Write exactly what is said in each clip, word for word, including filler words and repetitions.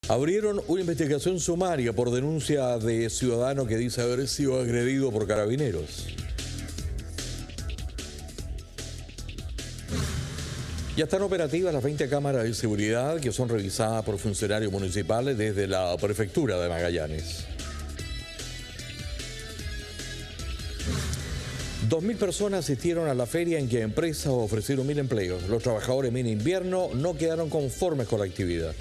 Abrieron una investigación sumaria por denuncia de ciudadano que dice haber sido agredido por carabineros. Ya están operativas las veinte cámaras de seguridad que son revisadas por funcionarios municipales desde la prefectura de Magallanes. Dos mil personas asistieron a la feria en que empresas ofrecieron mil empleos. Los trabajadores en invierno no quedaron conformes con la actividad.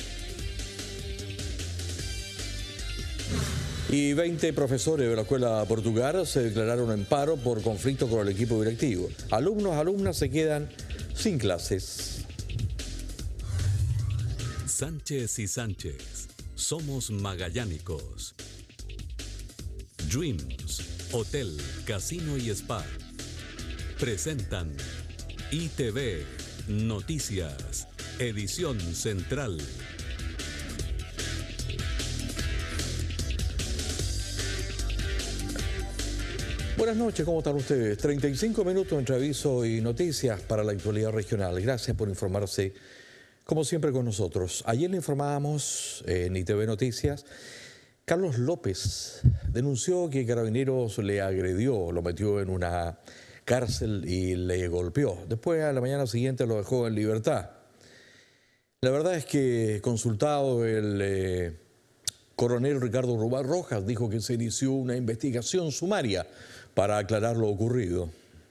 Y veinte profesores de la Escuela Portugal se declararon en paro por conflicto con el equipo directivo. Alumnos, alumnas se quedan sin clases. Sánchez y Sánchez, somos magallánicos. Dreams, Hotel, Casino y Spa presentan I T V Noticias, edición central. Buenas noches, ¿cómo están ustedes? treinta y cinco minutos entre aviso y noticias para la actualidad regional. Gracias por informarse, como siempre, con nosotros. Ayer le informábamos en I T V Noticias, Carlos López denunció que Carabineros le agredió, lo metió en una cárcel y le golpeó. Después, a la mañana siguiente, lo dejó en libertad. La verdad es que, consultado el eh, coronel Ricardo Rubat Rojas, dijo que se inició una investigación sumaria para aclarar lo ocurrido.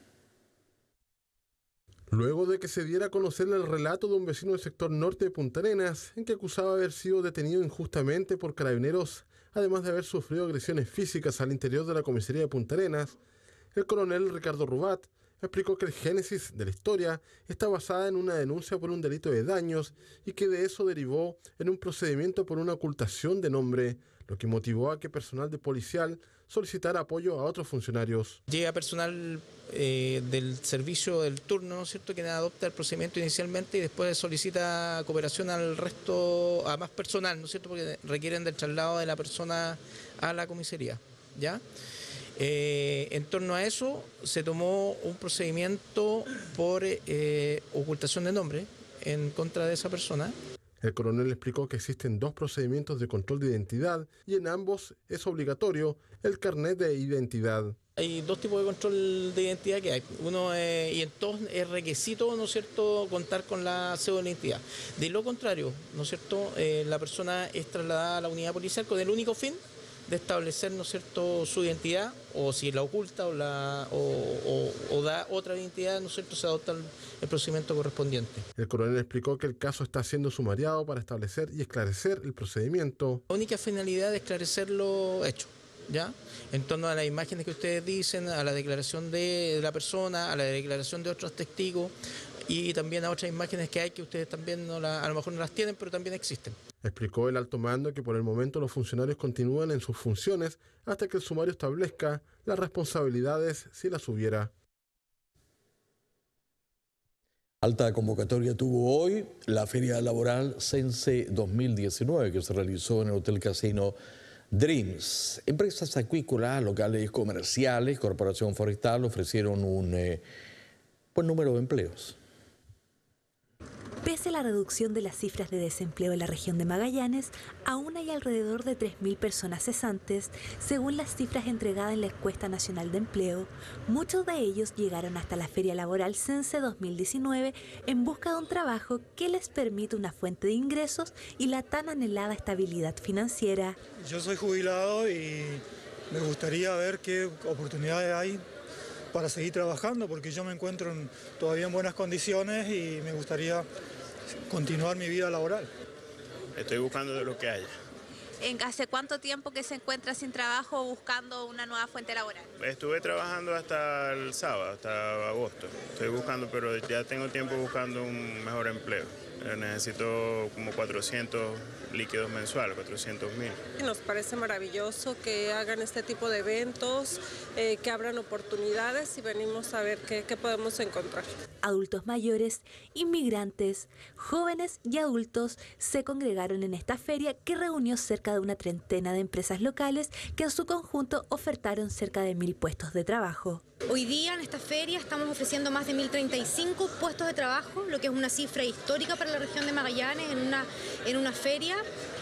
Luego de que se diera a conocer el relato de un vecino del sector norte de Punta Arenas, en que acusaba haber sido detenido injustamente por carabineros, además de haber sufrido agresiones físicas al interior de la comisaría de Punta Arenas, el coronel Ricardo Rubat explicó que el génesis de la historia está basada en una denuncia por un delito de daños y que de eso derivó en un procedimiento por una ocultación de nombre, lo que motivó a que personal de policial solicitara apoyo a otros funcionarios. Llega personal eh, del servicio del turno, ¿no es cierto?, que adopta el procedimiento inicialmente y después solicita cooperación al resto, a más personal, ¿no es cierto?, porque requieren del traslado de la persona a la comisaría, ¿ya? Eh, en torno a eso se tomó un procedimiento por eh, ocultación de nombre en contra de esa persona. El coronel explicó que existen dos procedimientos de control de identidad y en ambos es obligatorio el carnet de identidad. Hay dos tipos de control de identidad que hay. Uno es, y en todos es requisito, ¿no es cierto?, contar con la cédula de identidad. De lo contrario, ¿no es cierto?, eh, la persona es trasladada a la unidad policial con el único fin de establecer, ¿no es cierto?, su identidad, o si la oculta o, la, o, o, o da otra identidad, ¿no es cierto?, se adopta el, el procedimiento correspondiente. El coronel explicó que el caso está siendo sumariado para establecer y esclarecer el procedimiento. La única finalidad es esclarecer lo hecho, ¿ya? En torno a las imágenes que ustedes dicen, a la declaración de la persona, a la declaración de otros testigos y también a otras imágenes que hay que ustedes también no la, a lo mejor no las tienen, pero también existen. Explicó el alto mando que por el momento los funcionarios continúan en sus funciones hasta que el sumario establezca las responsabilidades si las hubiera. Alta convocatoria tuvo hoy la Feria Laboral Sense dos mil diecinueve que se realizó en el Hotel Casino Dreams. Empresas acuícolas, locales comerciales, Corporación Forestal ofrecieron un eh, buen número de empleos. Pese a la reducción de las cifras de desempleo en la región de Magallanes, aún hay alrededor de tres mil personas cesantes, según las cifras entregadas en la Encuesta Nacional de Empleo. Muchos de ellos llegaron hasta la Feria Laboral Sense dos mil diecinueve en busca de un trabajo que les permita una fuente de ingresos y la tan anhelada estabilidad financiera. Yo soy jubilado y me gustaría ver qué oportunidades hay para seguir trabajando, porque yo me encuentro en, todavía en buenas condiciones y me gustaría continuar mi vida laboral. Estoy buscando de lo que haya. ¿Hace cuánto tiempo que se encuentra sin trabajo buscando una nueva fuente laboral? Estuve trabajando hasta el sábado, hasta agosto. Estoy buscando, pero ya tengo tiempo buscando un mejor empleo. Necesito como cuatrocientos líquidos mensuales, cuatrocientos mil. Nos parece maravilloso que hagan este tipo de eventos, eh, que abran oportunidades y venimos a ver qué, qué podemos encontrar. Adultos mayores, inmigrantes, jóvenes y adultos se congregaron en esta feria que reunió cerca de una treintena de empresas locales que en su conjunto ofertaron cerca de mil puestos de trabajo. Hoy día en esta feria estamos ofreciendo más de mil treinta y cinco puestos de trabajo, lo que es una cifra histórica para la región de Magallanes en una, en una feria.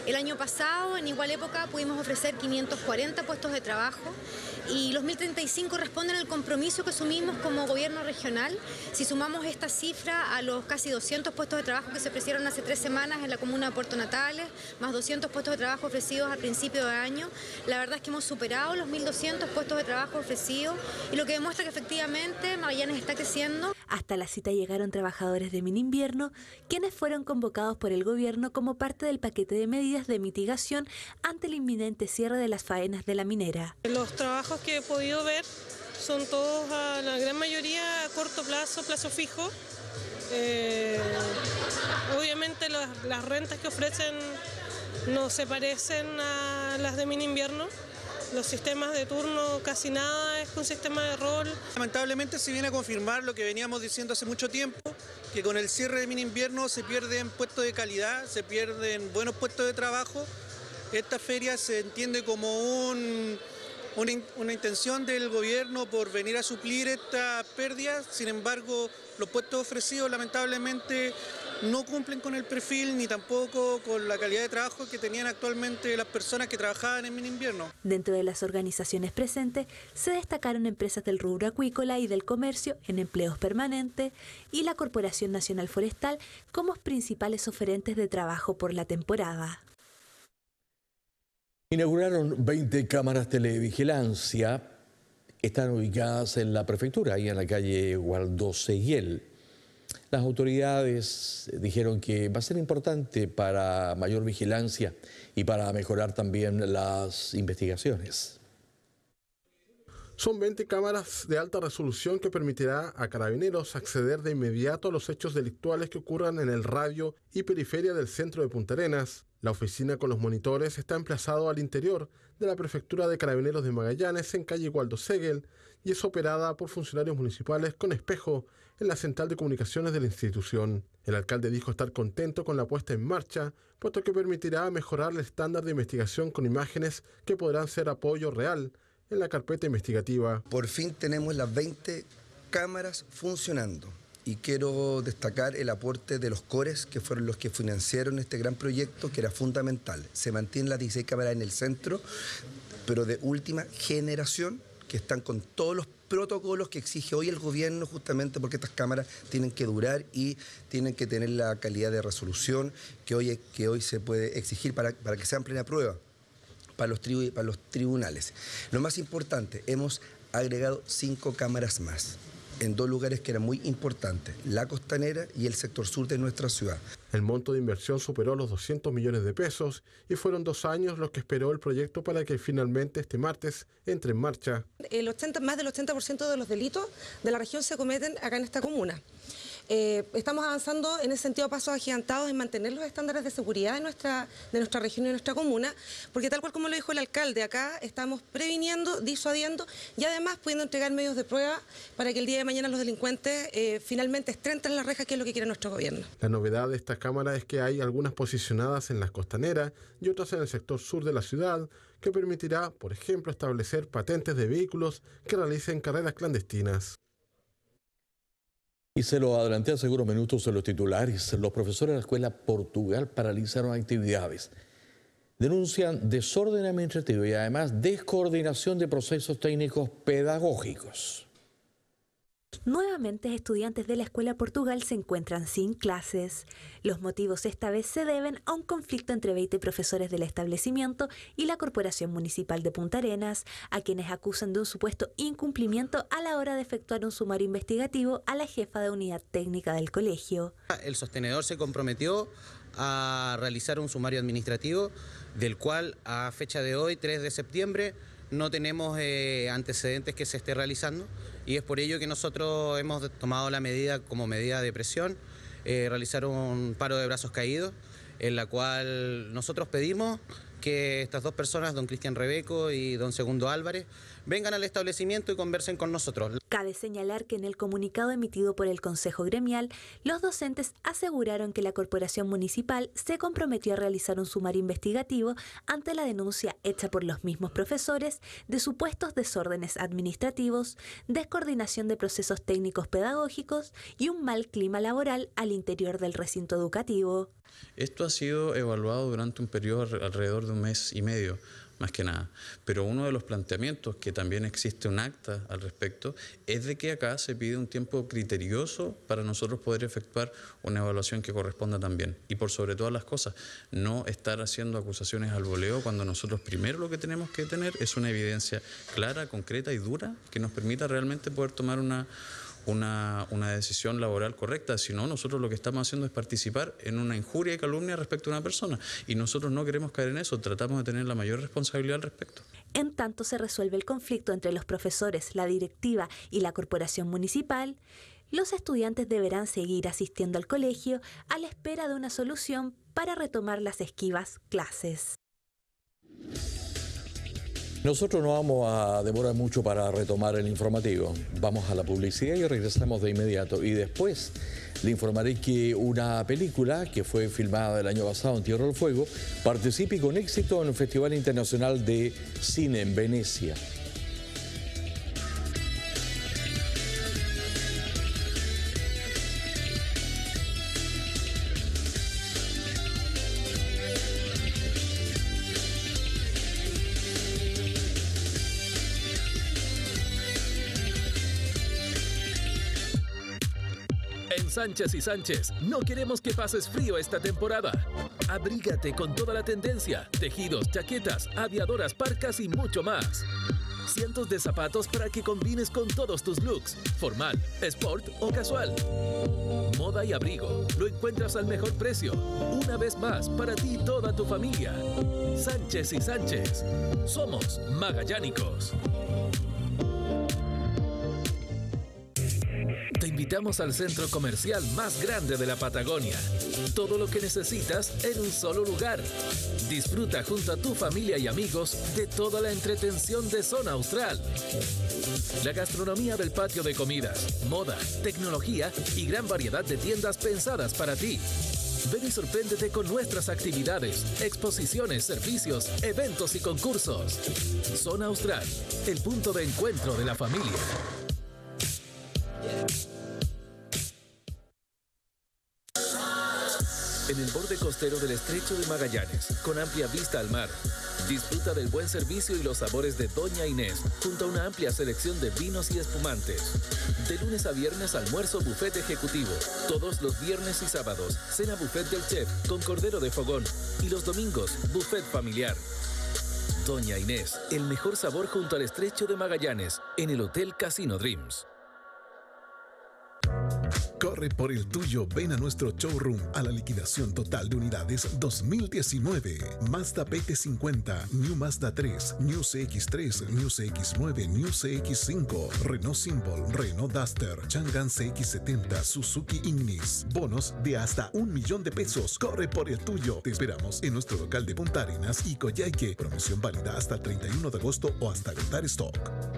El año pasado, en igual época, pudimos ofrecer quinientos cuarenta puestos de trabajo y los mil treinta y cinco responden al compromiso que asumimos como gobierno regional. Si sumamos esta cifra a los casi doscientos puestos de trabajo que se ofrecieron hace tres semanas en la comuna de Puerto Natales, más doscientos puestos de trabajo ofrecidos al principio de año, la verdad es que hemos superado los mil doscientos puestos de trabajo ofrecidos y lo que demuestra que efectivamente Magallanes está creciendo. Hasta la cita llegaron trabajadores de Mininvierno, quienes fueron convocados por el gobierno como parte del paquete de medidas de mitigación ante el inminente cierre de las faenas de la minera. Los trabajos que he podido ver son todos, a la gran mayoría, a corto plazo, plazo fijo. Eh, obviamente las, las rentas que ofrecen no se parecen a las de Mininvierno. Los sistemas de turno casi nada es un sistema de rol. Lamentablemente se viene a confirmar lo que veníamos diciendo hace mucho tiempo, que con el cierre de Mininvierno se pierden puestos de calidad, se pierden buenos puestos de trabajo. Esta feria se entiende como un, una, una intención del gobierno por venir a suplir estas pérdidas, sin embargo los puestos ofrecidos lamentablemente no cumplen con el perfil ni tampoco con la calidad de trabajo que tenían actualmente las personas que trabajaban en Mininvierno. Dentro de las organizaciones presentes se destacaron empresas del rubro acuícola y del comercio en empleos permanentes y la Corporación Nacional Forestal como principales oferentes de trabajo por la temporada. Inauguraron veinte cámaras de televigilancia. Están ubicadas en la prefectura, ahí en la calle Waldo Seguiel. Las autoridades dijeron que va a ser importante para mayor vigilancia y para mejorar también las investigaciones. Son veinte cámaras de alta resolución que permitirá a Carabineros acceder de inmediato a los hechos delictuales que ocurran en el radio y periferia del centro de Punta Arenas. La oficina con los monitores está emplazado al interior de la Prefectura de Carabineros de Magallanes en calle Waldo Seguel y es operada por funcionarios municipales con espejo en la central de comunicaciones de la institución. El alcalde dijo estar contento con la puesta en marcha, puesto que permitirá mejorar el estándar de investigación con imágenes que podrán ser apoyo real en la carpeta investigativa. Por fin tenemos las veinte cámaras funcionando y quiero destacar el aporte de los CORES, que fueron los que financiaron este gran proyecto, que era fundamental. Se mantienen las dieciséis cámaras en el centro, pero de última generación, que están con todos los protocolos que exige hoy el gobierno, justamente porque estas cámaras tienen que durar y tienen que tener la calidad de resolución que hoy, que hoy se puede exigir para, para que sean plena prueba para los, tribu, para los tribunales. Lo más importante, hemos agregado cinco cámaras más en dos lugares que eran muy importantes, la Costanera y el sector sur de nuestra ciudad. El monto de inversión superó los doscientos millones de pesos y fueron dos años los que esperó el proyecto para que finalmente este martes entre en marcha. El ochenta, más del ochenta por ciento de los delitos de la región se cometen acá en esta comuna. Eh, estamos avanzando en ese sentido a pasos agigantados en mantener los estándares de seguridad de nuestra, de nuestra región y de nuestra comuna, porque tal cual como lo dijo el alcalde, acá estamos previniendo, disuadiendo y además pudiendo entregar medios de prueba para que el día de mañana los delincuentes eh, finalmente estén tras las rejas, que es lo que quiere nuestro gobierno. La novedad de esta cámara es que hay algunas posicionadas en las costaneras y otras en el sector sur de la ciudad, que permitirá, por ejemplo, establecer patentes de vehículos que realicen carreras clandestinas. Y se lo adelanté hace algunos minutos en los titulares. Los profesores de la Escuela Portugal paralizaron actividades. Denuncian desorden administrativo y además descoordinación de procesos técnicos pedagógicos. Nuevamente, estudiantes de la Escuela Portugal se encuentran sin clases. Los motivos esta vez se deben a un conflicto entre veinte profesores del establecimiento y la Corporación Municipal de Punta Arenas, a quienes acusan de un supuesto incumplimiento a la hora de efectuar un sumario investigativo a la jefa de unidad técnica del colegio. El sostenedor se comprometió a realizar un sumario administrativo, del cual a fecha de hoy, tres de septiembre, no tenemos eh, antecedentes que se esté realizando, y es por ello que nosotros hemos tomado la medida como medida de presión, eh, realizar un paro de brazos caídos, en la cual nosotros pedimos que estas dos personas, don Cristian Rebeco y don Segundo Álvarez, vengan al establecimiento y conversen con nosotros. Cabe señalar que en el comunicado emitido por el Consejo Gremial, los docentes aseguraron que la Corporación Municipal se comprometió a realizar un sumario investigativo ante la denuncia hecha por los mismos profesores de supuestos desórdenes administrativos, descoordinación de procesos técnicos pedagógicos y un mal clima laboral al interior del recinto educativo. Esto ha sido evaluado durante un periodo alrededor de un mes y medio, más que nada. Pero uno de los planteamientos, que también existe un acta al respecto, es de que acá se pide un tiempo criterioso para nosotros poder efectuar una evaluación que corresponda también. Y por sobre todas las cosas, no estar haciendo acusaciones al voleo cuando nosotros primero lo que tenemos que tener es una evidencia clara, concreta y dura que nos permita realmente poder tomar una... Una, una decisión laboral correcta. Si no, nosotros lo que estamos haciendo es participar en una injuria y calumnia respecto a una persona, y nosotros no queremos caer en eso, tratamos de tener la mayor responsabilidad al respecto. En tanto se resuelve el conflicto entre los profesores, la directiva y la corporación municipal, los estudiantes deberán seguir asistiendo al colegio a la espera de una solución para retomar las esquivas clases. Nosotros no vamos a demorar mucho para retomar el informativo. Vamos a la publicidad y regresamos de inmediato. Y después le informaré que una película que fue filmada el año pasado en Tierra del Fuego participa con éxito en el Festival Internacional de Cine en Venecia. Sánchez y Sánchez, no queremos que pases frío esta temporada. Abrígate con toda la tendencia, tejidos, chaquetas, aviadoras, parcas y mucho más. Cientos de zapatos para que combines con todos tus looks, formal, sport o casual. Moda y abrigo, lo encuentras al mejor precio. Una vez más, para ti y toda tu familia. Sánchez y Sánchez, somos magallánicos. Te invitamos al centro comercial más grande de la Patagonia. Todo lo que necesitas en un solo lugar. Disfruta junto a tu familia y amigos de toda la entretención de Zona Austral. La gastronomía del patio de comidas, moda, tecnología y gran variedad de tiendas pensadas para ti. Ven y sorpréndete con nuestras actividades, exposiciones, servicios, eventos y concursos. Zona Austral, el punto de encuentro de la familia. En el borde costero del Estrecho de Magallanes, con amplia vista al mar, disfruta del buen servicio y los sabores de Doña Inés, junto a una amplia selección de vinos y espumantes. De lunes a viernes, almuerzo buffet ejecutivo. Todos los viernes y sábados, cena buffet del chef con cordero de fogón. Y los domingos, buffet familiar. Doña Inés, el mejor sabor junto al Estrecho de Magallanes, en el Hotel Casino Dreams. Corre por el tuyo, ven a nuestro showroom a la liquidación total de unidades dos mil diecinueve. Mazda P T cincuenta, New Mazda tres, New C X tres, New C X nueve, New C X cinco, Renault Symbol, Renault Duster, Chang'an C X setenta, Suzuki Ignis. Bonos de hasta un millón de pesos. Corre por el tuyo. Te esperamos en nuestro local de Punta Arenas y Coyhaique. Promoción válida hasta el treinta y uno de agosto o hasta agotar stock.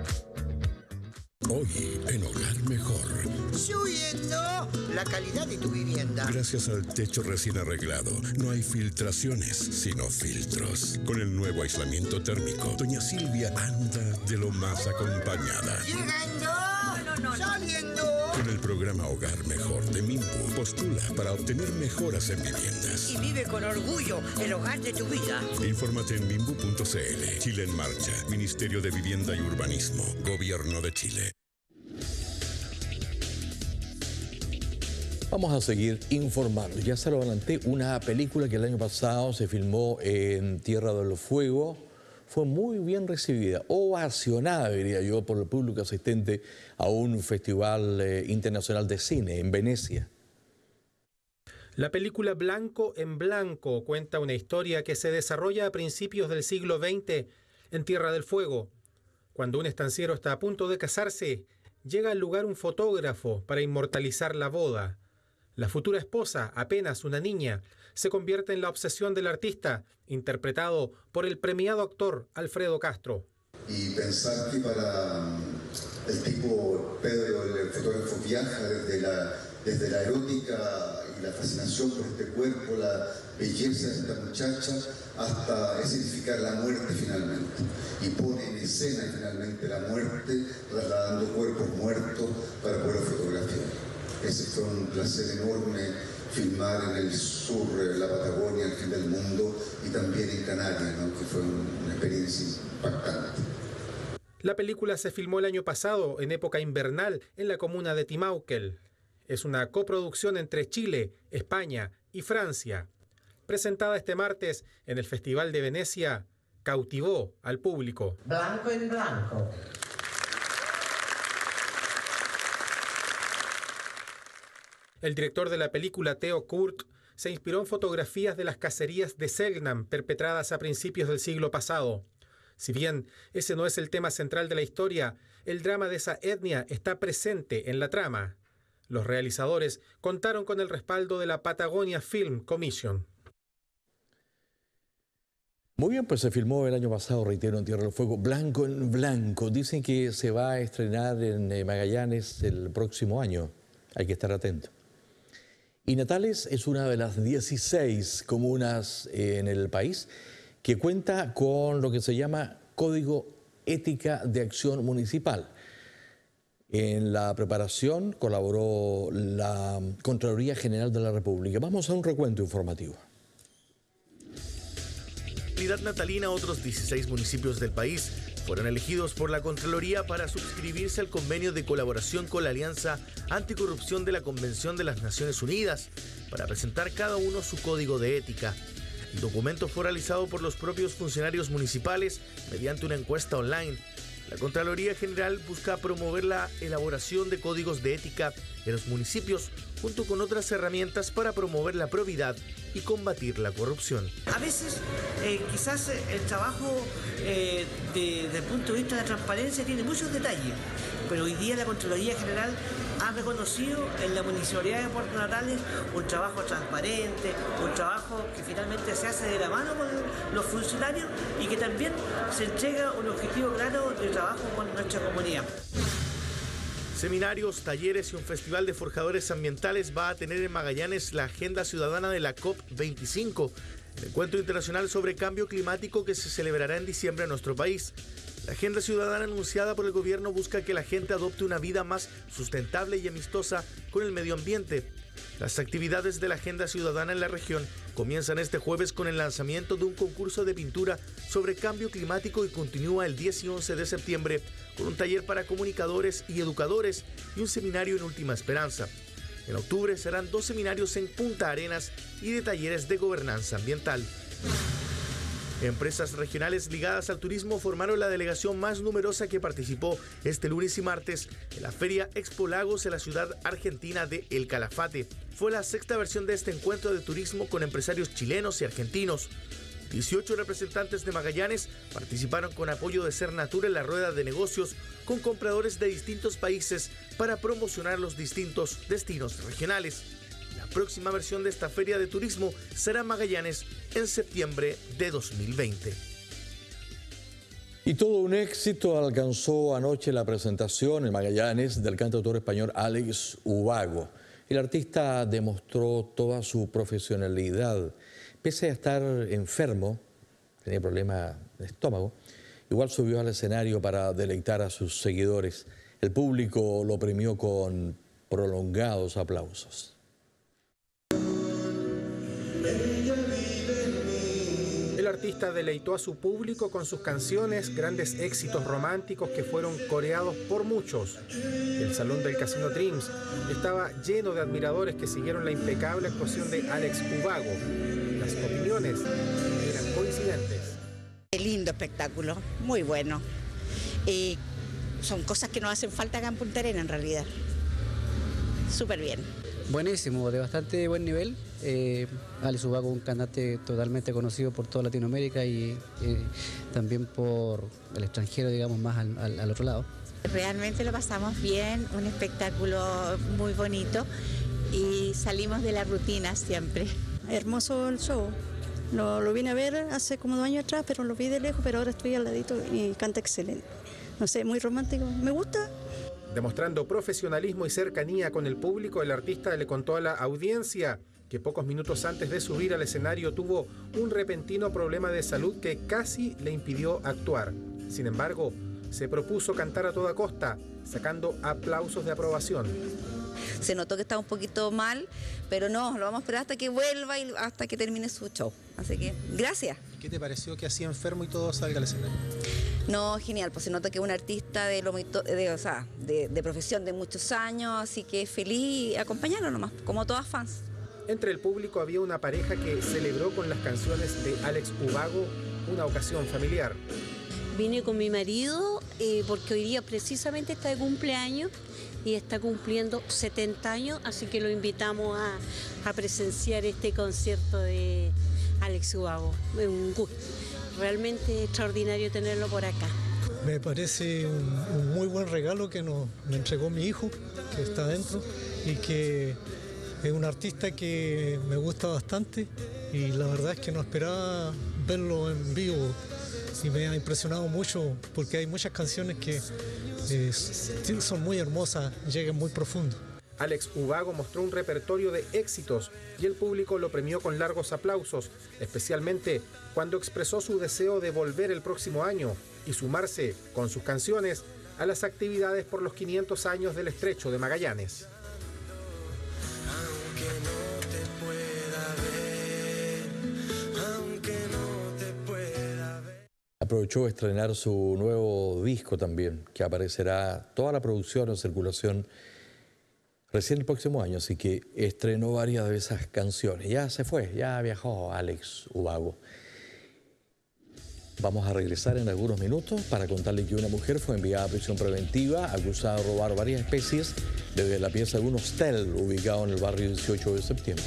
Hoy en Hogar Mejor. Subiendo la calidad de tu vivienda. Gracias al techo recién arreglado, no hay filtraciones, sino filtros. Con el nuevo aislamiento térmico, doña Silvia anda de lo más acompañada. Llegando. No, no, no. Saliendo. Con el programa Hogar Mejor de Minbu, postula para obtener mejoras en viviendas. Y vive con orgullo el hogar de tu vida. Infórmate en minbu punto c l. Chile en Marcha. Ministerio de Vivienda y Urbanismo. Gobierno de Chile. Vamos a seguir informando. Ya se lo adelanté, una película que el año pasado se filmó en Tierra del Fuego. Fue muy bien recibida, ovacionada, diría yo, por el público asistente a un festival eh, internacional de cine en Venecia. La película Blanco en Blanco cuenta una historia que se desarrolla a principios del siglo veinte en Tierra del Fuego. Cuando un estanciero está a punto de casarse, llega al lugar un fotógrafo para inmortalizar la boda. La futura esposa, apenas una niña, se convierte en la obsesión del artista, interpretado por el premiado actor Alfredo Castro. Y pensar que para el tipo Pedro, el fotógrafo, viaja desde la, desde la erótica y la fascinación por este cuerpo, la belleza de esta muchacha, hasta escenificar la muerte finalmente. Y pone en escena finalmente la muerte, trasladando cuerpos muertos para poder fotografiar. Ese fue un placer enorme, filmar en el sur, en la Patagonia, al fin del mundo, y también en Canarias, ¿no? Que fue una experiencia impactante. La película se filmó el año pasado, en época invernal, en la comuna de Timauquel. Es una coproducción entre Chile, España y Francia. Presentada este martes en el Festival de Venecia, cautivó al público. Blanco en blanco. El director de la película, Theo Kurt, se inspiró en fotografías de las cacerías de Selknam perpetradas a principios del siglo pasado. Si bien ese no es el tema central de la historia, el drama de esa etnia está presente en la trama. Los realizadores contaron con el respaldo de la Patagonia Film Commission. Muy bien, pues se filmó el año pasado, reitero, en Tierra del Fuego, Blanco en Blanco. Dicen que se va a estrenar en Magallanes el próximo año. Hay que estar atento. Y Natales es una de las dieciséis comunas en el país que cuenta con lo que se llama Código Ética de Acción Municipal. En la preparación colaboró la Contraloría General de la República. Vamos a un recuento informativo. En la natalina, otros dieciséis municipios del país fueron elegidos por la Contraloría para suscribirse al convenio de colaboración con la Alianza Anticorrupción de la Convención de las Naciones Unidas para presentar cada uno su código de ética. El documento fue realizado por los propios funcionarios municipales mediante una encuesta online. La Contraloría General busca promover la elaboración de códigos de ética en los municipios junto con otras herramientas para promover la probidad y combatir la corrupción. A veces eh, quizás el trabajo eh, de, desde el punto de vista de la transparencia tiene muchos detalles, pero hoy día la Contraloría General ha reconocido en la Municipalidad de Puerto Natales un trabajo transparente, un trabajo que finalmente se hace de la mano con los funcionarios y que también se entrega un objetivo claro de trabajo con nuestra comunidad. Seminarios, talleres y un festival de forjadores ambientales va a tener en Magallanes la agenda ciudadana de la COP veinticinco, el encuentro internacional sobre cambio climático que se celebrará en diciembre en nuestro país. La agenda ciudadana anunciada por el gobierno busca que la gente adopte una vida más sustentable y amistosa con el medio ambiente. Las actividades de la agenda ciudadana en la región comienzan este jueves con el lanzamiento de un concurso de pintura sobre cambio climático y continúa el diez y once de septiembre con un taller para comunicadores y educadores y un seminario en Última Esperanza. En octubre serán dos seminarios en Punta Arenas y de talleres de gobernanza ambiental. Empresas regionales ligadas al turismo formaron la delegación más numerosa que participó este lunes y martes en la Feria Expo Lagos en la ciudad argentina de El Calafate. Fue la sexta versión de este encuentro de turismo con empresarios chilenos y argentinos. dieciocho representantes de Magallanes participaron con apoyo de Sernatur en la rueda de negocios con compradores de distintos países para promocionar los distintos destinos regionales. La próxima versión de esta feria de turismo será en Magallanes en septiembre de dos mil veinte. Y todo un éxito alcanzó anoche la presentación en Magallanes del cantautor español Alex Ubago. El artista demostró toda su profesionalidad. Pese a estar enfermo, tenía problemas de estómago, igual subió al escenario para deleitar a sus seguidores. El público lo premió con prolongados aplausos. El artista deleitó a su público con sus canciones, grandes éxitos románticos que fueron coreados por muchos. El salón del Casino Dreams estaba lleno de admiradores que siguieron la impecable actuación de Alex Ubago. Las opiniones eran coincidentes. Qué lindo espectáculo, muy bueno. Y son cosas que nos hacen falta acá en Punta Arenas en realidad. Súper bien. Buenísimo, de bastante buen nivel. Eh, Alex Ubago, un cantante totalmente conocido por toda Latinoamérica y eh, también por el extranjero, digamos, más al, al, al otro lado. Realmente lo pasamos bien, un espectáculo muy bonito y salimos de la rutina siempre. Hermoso el show. Lo, lo vine a ver hace como dos años atrás, pero lo vi de lejos, pero ahora estoy al ladito y canta excelente. No sé, muy romántico. Me gusta. Demostrando profesionalismo y cercanía con el público, el artista le contó a la audiencia que pocos minutos antes de subir al escenario tuvo un repentino problema de salud que casi le impidió actuar. Sin embargo, se propuso cantar a toda costa, sacando aplausos de aprobación. Se notó que estaba un poquito mal, pero no, lo vamos a esperar hasta que vuelva y hasta que termine su show. Así que, gracias. ¿Qué te pareció que así enfermo y todo salga al escenario? No, genial, pues se nota que es un artista de, lo, de, o sea, de, de profesión de muchos años, así que feliz acompañarlo nomás, como todas fans. Entre el público había una pareja que celebró con las canciones de Alex Ubago una ocasión familiar. Vine con mi marido eh, porque hoy día precisamente está de cumpleaños y está cumpliendo setenta años, así que lo invitamos a, a presenciar este concierto de Alex Ubago. Es un gusto, realmente extraordinario tenerlo por acá. Me parece un, un muy buen regalo que nos, me entregó mi hijo, que está adentro, y que es un artista que me gusta bastante y la verdad es que no esperaba verlo en vivo y me ha impresionado mucho porque hay muchas canciones que eh, son muy hermosas, llegan muy profundo. Alex Ubago mostró un repertorio de éxitos y el público lo premió con largos aplausos, especialmente cuando expresó su deseo de volver el próximo año y sumarse con sus canciones a las actividades por los quinientos años del Estrecho de Magallanes. Aunque no te pueda ver, aunque no te pueda ver. Aprovechó de estrenar su nuevo disco también, que aparecerá toda la producción en circulación recién el próximo año, así que estrenó varias de esas canciones. Ya se fue, ya viajó Alex Ubago. Vamos a regresar en algunos minutos para contarle que una mujer fue enviada a prisión preventiva acusada de robar varias especies desde la pieza de un hostel ubicado en el barrio dieciocho de septiembre.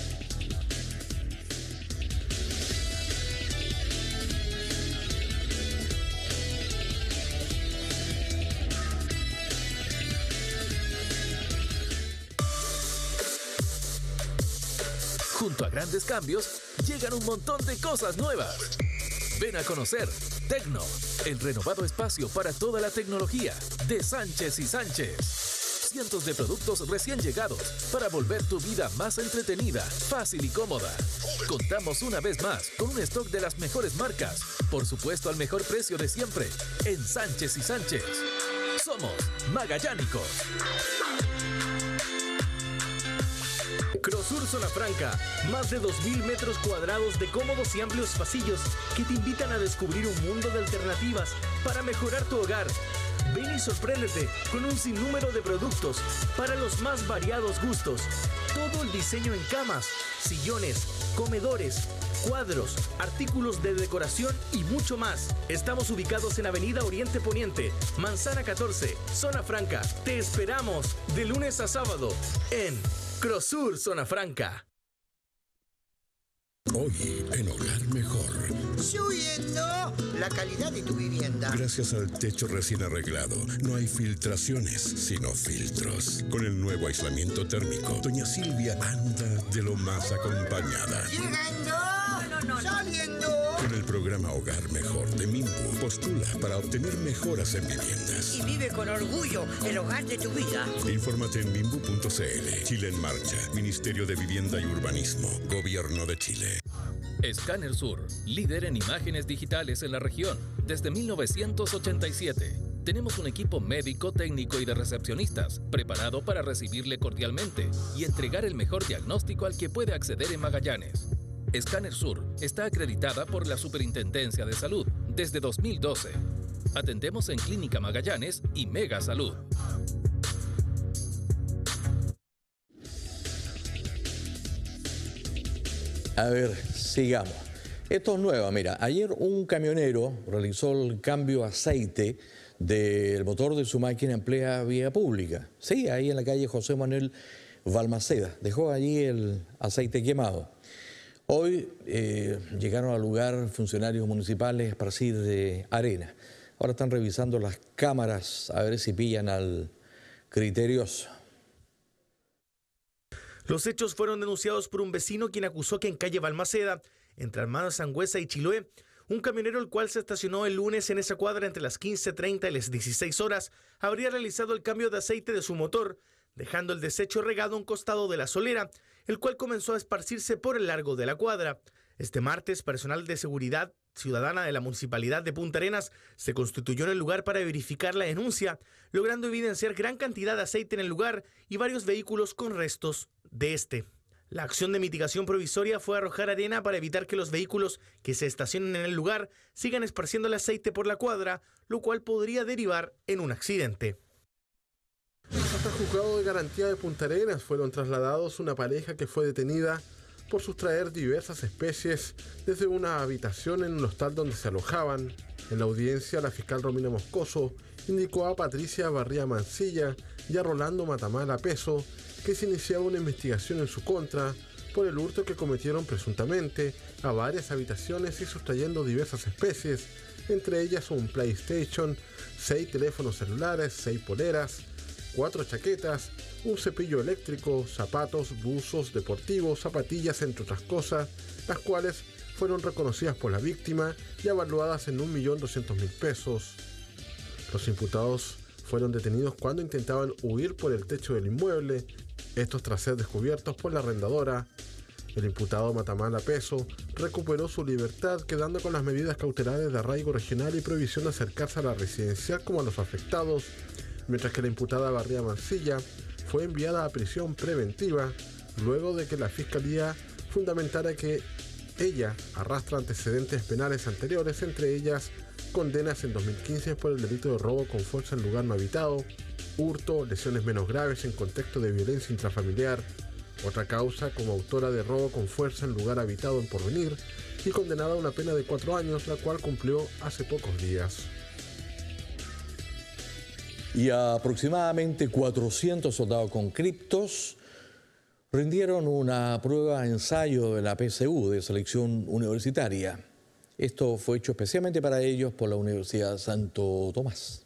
Junto a grandes cambios, llegan un montón de cosas nuevas. Ven a conocer Tecno, el renovado espacio para toda la tecnología de Sánchez y Sánchez. Cientos de productos recién llegados para volver tu vida más entretenida, fácil y cómoda. Contamos una vez más con un stock de las mejores marcas, por supuesto al mejor precio de siempre, en Sánchez y Sánchez. Somos Magallánicos. Crosur Zona Franca, más de dos mil metros cuadrados de cómodos y amplios pasillos que te invitan a descubrir un mundo de alternativas para mejorar tu hogar. Ven y sorpréndete con un sinnúmero de productos para los más variados gustos. Todo el diseño en camas, sillones, comedores, cuadros, artículos de decoración y mucho más. Estamos ubicados en Avenida Oriente Poniente, Manzana catorce, Zona Franca. Te esperamos de lunes a sábado en Crosur Zona Franca. Hoy en Hogar Mejor. Subiendo la calidad de tu vivienda. Gracias al techo recién arreglado, no hay filtraciones, sino filtros. Con el nuevo aislamiento térmico, doña Silvia anda de lo más acompañada. Llegando, no, no, no, saliendo. Con el programa Hogar Mejor de Minbu, postula para obtener mejoras en viviendas. Y vive con orgullo el hogar de tu vida. Infórmate en minbu punto cl. Chile en Marcha, Ministerio de Vivienda y Urbanismo, Gobierno de Chile. Escáner Sur, líder en imágenes digitales en la región desde mil novecientos ochenta y siete. Tenemos un equipo médico, técnico y de recepcionistas preparado para recibirle cordialmente y entregar el mejor diagnóstico al que puede acceder en Magallanes. Escáner Sur está acreditada por la Superintendencia de Salud desde dos mil doce. Atendemos en Clínica Magallanes y Mega Salud. A ver, sigamos. Esto es nuevo, mira, ayer un camionero realizó el cambio de aceite del motor de su máquina en plena vía pública. Sí, ahí en la calle José Manuel Balmaceda. Dejó allí el aceite quemado. Hoy eh, llegaron al lugar funcionarios municipales a esparcir de arena. Ahora están revisando las cámaras a ver si pillan al criterioso. Los hechos fueron denunciados por un vecino quien acusó que en calle Balmaceda, entre Armando Sangüesa y Chiloé, un camionero el cual se estacionó el lunes en esa cuadra entre las quince treinta y las dieciséis horas, habría realizado el cambio de aceite de su motor, dejando el desecho regado a un costado de la solera, el cual comenzó a esparcirse por el largo de la cuadra. Este martes, personal de seguridad ciudadana de la Municipalidad de Punta Arenas se constituyó en el lugar para verificar la denuncia, logrando evidenciar gran cantidad de aceite en el lugar y varios vehículos con restos de este. La acción de mitigación provisoria fue arrojar arena para evitar que los vehículos que se estacionen en el lugar sigan esparciendo el aceite por la cuadra, lo cual podría derivar en un accidente. Hasta el juzgado de garantía de Punta Arenas fueron trasladados una pareja que fue detenida por sustraer diversas especies desde una habitación en un hostal donde se alojaban. En la audiencia, la fiscal Romina Moscoso indicó a Patricia Barría Mancilla y a Rolando Matamala Peso que se iniciaba una investigación en su contra por el hurto que cometieron presuntamente a varias habitaciones y sustrayendo diversas especies, entre ellas un PlayStation, seis teléfonos celulares, seis poleras, cuatro chaquetas, un cepillo eléctrico, zapatos, buzos deportivos, zapatillas, entre otras cosas, las cuales fueron reconocidas por la víctima y evaluadas en un millón doscientos mil pesos. Los imputados fueron detenidos cuando intentaban huir por el techo del inmueble, estos tras ser descubiertos por la arrendadora. El imputado Matamala Peso recuperó su libertad quedando con las medidas cautelares de arraigo regional y prohibición de acercarse a la residencial como a los afectados, mientras que la imputada Barría Mancilla fue enviada a prisión preventiva luego de que la Fiscalía fundamentara que ella arrastra antecedentes penales anteriores, entre ellas condenas en dos mil quince por el delito de robo con fuerza en lugar no habitado, hurto, lesiones menos graves en contexto de violencia intrafamiliar, otra causa como autora de robo con fuerza en lugar habitado en Porvenir y condenada a una pena de cuatro años, la cual cumplió hace pocos días. Y aproximadamente cuatrocientos soldados con criptos rindieron una prueba ensayo de la P S U de selección universitaria. Esto fue hecho especialmente para ellos por la Universidad Santo Tomás.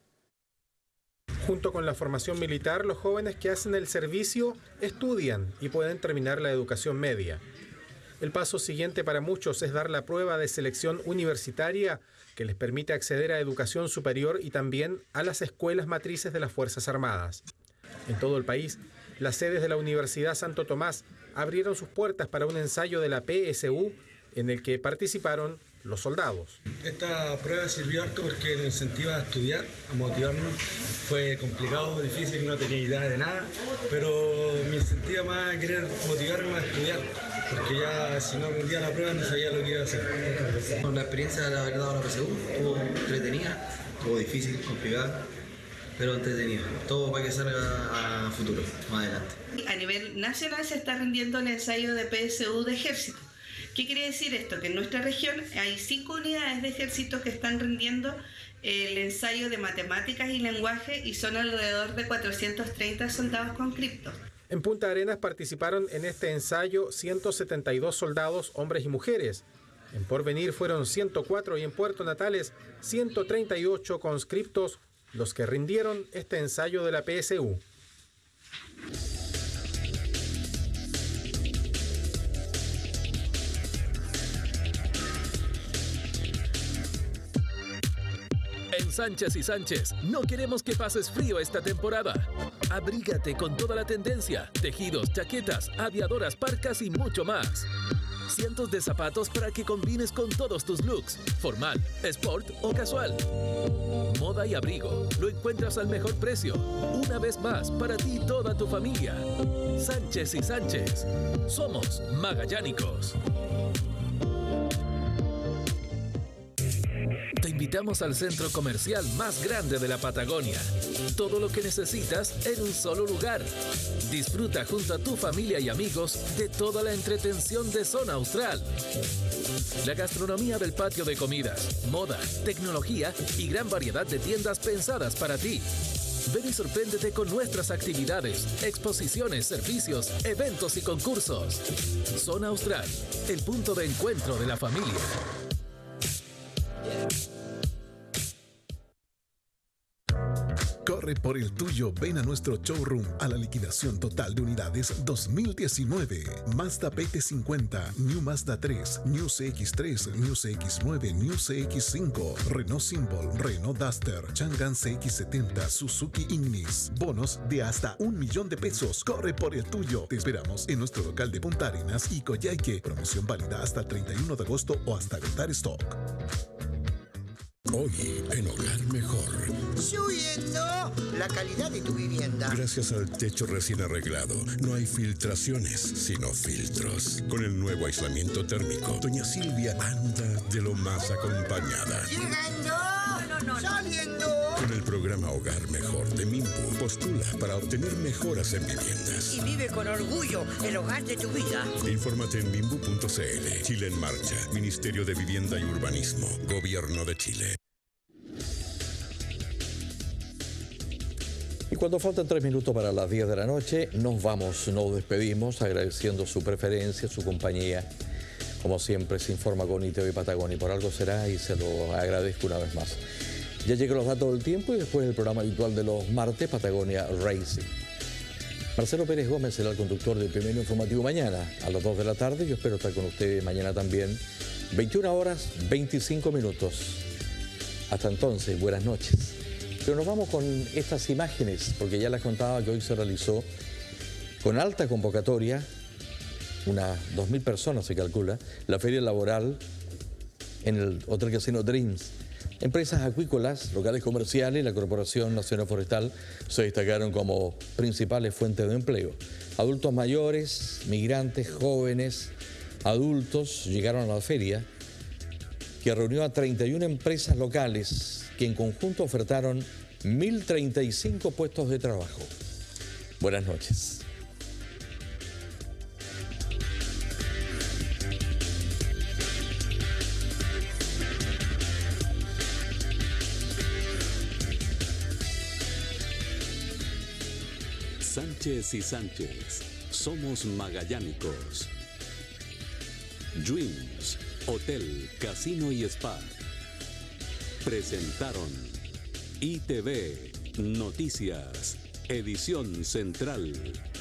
Junto con la formación militar, los jóvenes que hacen el servicio estudian y pueden terminar la educación media. El paso siguiente para muchos es dar la prueba de selección universitaria que les permite acceder a educación superior y también a las escuelas matrices de las Fuerzas Armadas. En todo el país, las sedes de la Universidad Santo Tomás abrieron sus puertas para un ensayo de la P S U en el que participaron los soldados. Esta prueba sirvió harto porque nos incentiva a estudiar, a motivarnos. Fue complicado, difícil, no tenía idea de nada, pero me incentiva más a querer motivarme a estudiar, porque ya si no aprendía la prueba no sabía lo que iba a hacer. La experiencia de haber dado la P S U estuvo entretenida, estuvo difícil, complicada, pero entretenida. Todo para que salga a futuro, más adelante. A nivel nacional se está rindiendo el ensayo de P S U de ejército. ¿Qué quiere decir esto? Que en nuestra región hay cinco unidades de ejército que están rindiendo el ensayo de matemáticas y lenguaje y son alrededor de cuatrocientos treinta soldados con cripto. En Punta Arenas participaron en este ensayo ciento setenta y dos soldados, hombres y mujeres. En Porvenir fueron ciento cuatro y en Puerto Natales ciento treinta y ocho conscriptos los que rindieron este ensayo de la P S U. En Sánchez y Sánchez, no queremos que pases frío esta temporada. Abrígate con toda la tendencia, tejidos, chaquetas, aviadoras, parcas y mucho más. Cientos de zapatos para que combines con todos tus looks, formal, sport o casual. Moda y abrigo, lo encuentras al mejor precio. Una vez más, para ti y toda tu familia. Sánchez y Sánchez, somos magallánicos. Te invitamos al centro comercial más grande de la Patagonia. Todo lo que necesitas en un solo lugar. Disfruta junto a tu familia y amigos de toda la entretención de Zona Austral. La gastronomía del patio de comidas, moda, tecnología y gran variedad de tiendas pensadas para ti. Ven y sorpréndete con nuestras actividades, exposiciones, servicios, eventos y concursos. Zona Austral, el punto de encuentro de la familia. Corre por el tuyo. Ven a nuestro showroom a la liquidación total de unidades dos mil diecinueve. Mazda P T cincuenta, New Mazda tres, New C X tres, New C X nueve, New C X cinco, Renault Symbol, Renault Duster, Chang'an C X setenta, Suzuki Ignis. Bonos de hasta un millón de pesos. Corre por el tuyo. Te esperamos en nuestro local de Punta Arenas y Coyhaique. Promoción válida hasta el treinta y uno de agosto o hasta agotar stock. Hoy en Hogar Mejor. Subiendo la calidad de tu vivienda. Gracias al techo recién arreglado, no hay filtraciones, sino filtros. Con el nuevo aislamiento térmico, doña Silvia anda de lo más acompañada. Llegando. No, no, no. Saliendo. Con el programa Hogar Mejor de Minbu, postula para obtener mejoras en viviendas. Y vive con orgullo el hogar de tu vida. Infórmate en minbu punto c l. Chile en Marcha. Ministerio de Vivienda y Urbanismo. Gobierno de Chile. Y cuando faltan tres minutos para las diez de la noche, nos vamos, nos despedimos agradeciendo su preferencia, su compañía. Como siempre, se informa con I T V Patagonia y por algo será y se lo agradezco una vez más. Ya llegan los datos del tiempo y después el programa habitual de los martes, Patagonia Racing. Marcelo Pérez Gómez será el conductor del primer informativo mañana a las dos de la tarde. Yo espero estar con ustedes mañana también. veintiuna horas, veinticinco minutos. Hasta entonces, buenas noches. Pero nos vamos con estas imágenes, porque ya les contaba que hoy se realizó con alta convocatoria, unas dos mil personas se calcula, la feria laboral en el Hotel Casino Dreams. Empresas acuícolas, locales comerciales y la Corporación Nacional Forestal se destacaron como principales fuentes de empleo. Adultos mayores, migrantes, jóvenes, adultos llegaron a la feria, que reunió a treinta y una empresas locales que en conjunto ofertaron mil treinta y cinco puestos de trabajo. Buenas noches. Sánchez y Sánchez, somos magallánicos. Dreams, Hotel, Casino y Spa. Presentaron I T V Noticias, edición central.